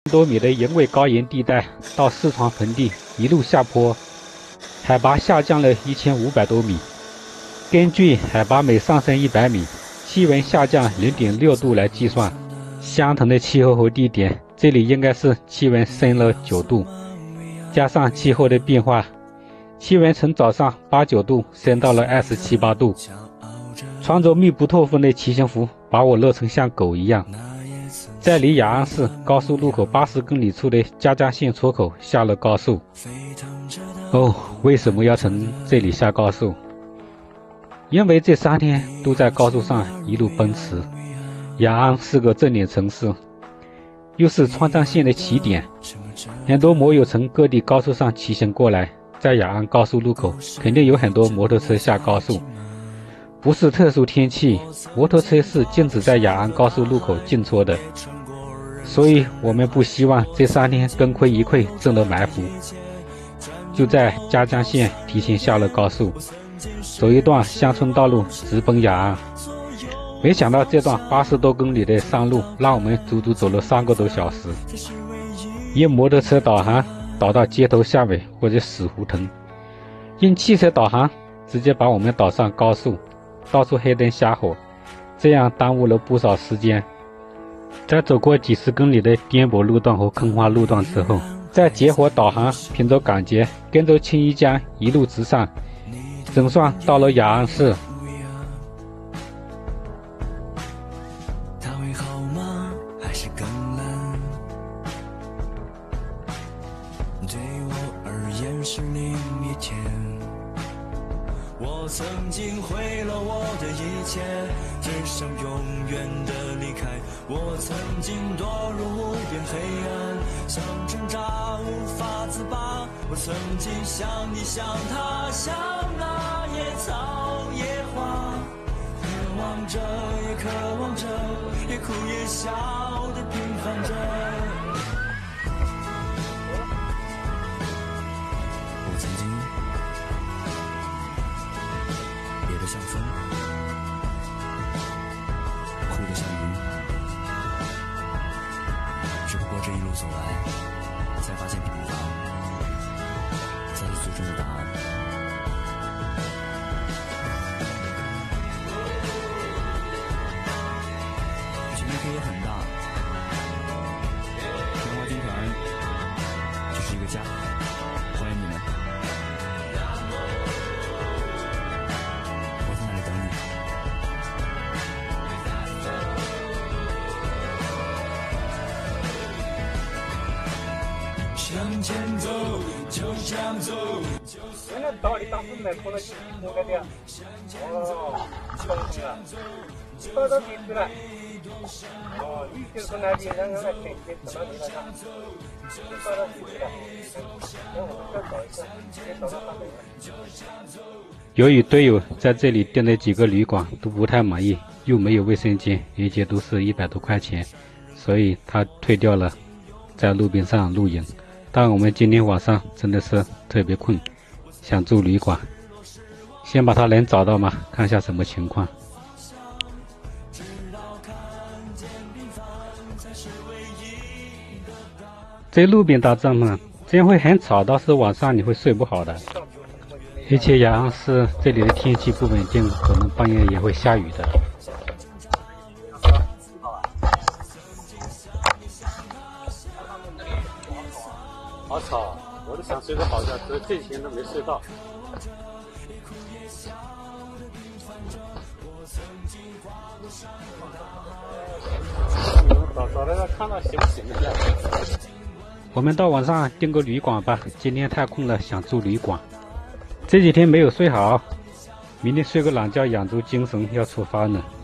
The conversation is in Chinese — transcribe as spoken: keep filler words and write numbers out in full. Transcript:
多米的人为高原地带到四川盆地一路下坡，海拔下降了一千五百多米。根据海拔每上升一百米，气温下降 零点六度来计算，相同的气候和地点，这里应该是气温升了九度。加上气候的变化，气温从早上八九度升到了二十七八度。穿着密不透风的骑行服把我热成像狗一样，在离雅安市高速路口八十公里处的嘉江县出口下了高速。哦，为什么要从这里下高速？因为这三天都在高速上一路奔驰。雅安是个重点城市，又是川藏线的起点，很多摩友从各地高速上骑行过来，在雅安高速路口肯定有很多摩托车下高速。不是特殊天气，摩托车是禁止在雅安高速路口进出的，所以我们不希望这三天功亏一篑中了埋伏，就在嘉江县提前下了高速，走一段乡村道路直奔雅安。没想到这段八十多公里的山路让我们足足走了三个多小时，用摩托车导航导到街头巷尾或者死胡同，用汽车导航直接把我们导上高速，到处黑灯瞎火，这样耽误了不少时间。在走过几十公里的颠簸路段和坑洼路段之后，再结合导航，凭着感觉跟着青衣江一路直上，总算到了雅安市。 对我而言是另一天，我曾经毁了我的一切，只想永远的离开。我曾经堕入无边黑暗，想挣扎无法自拔。我曾经像你像他，像那野草野花，渴望着也渴望着，也哭也笑的平凡着。我曾经憋得像风，哭得像云，只不过这一路走来，才发现平凡才是最终的答案。前面黑也很大，棉花军团就是一个家，欢迎你们。我在那里等你。向前走，就这样走。 原来到你当时来说了就是那个的，哦，懂了，到到地去了。哦，你就是那边让人来推荐到那里来看，到到地去了。那我们再找一下，先找到他们。由于队友在这里订的几个旅馆都不太满意，又没有卫生间，而且都是一百多块钱，所以他退掉了，在路边上露营。但我们今天晚上真的是特别困，想住旅馆，先把他能找到吗？看一下什么情况。在路边搭帐篷，这样会很吵，到时晚上你会睡不好的。而且雅安市这里的天气不稳定，可能半夜也会下雨的。好吵，我都想睡个好觉，可是这几天都没睡到。早早的看到行不行的。我们到晚上订个旅馆吧，今天太困了，想住旅馆。这几天没有睡好，明天睡个懒觉养足精神，要出发呢。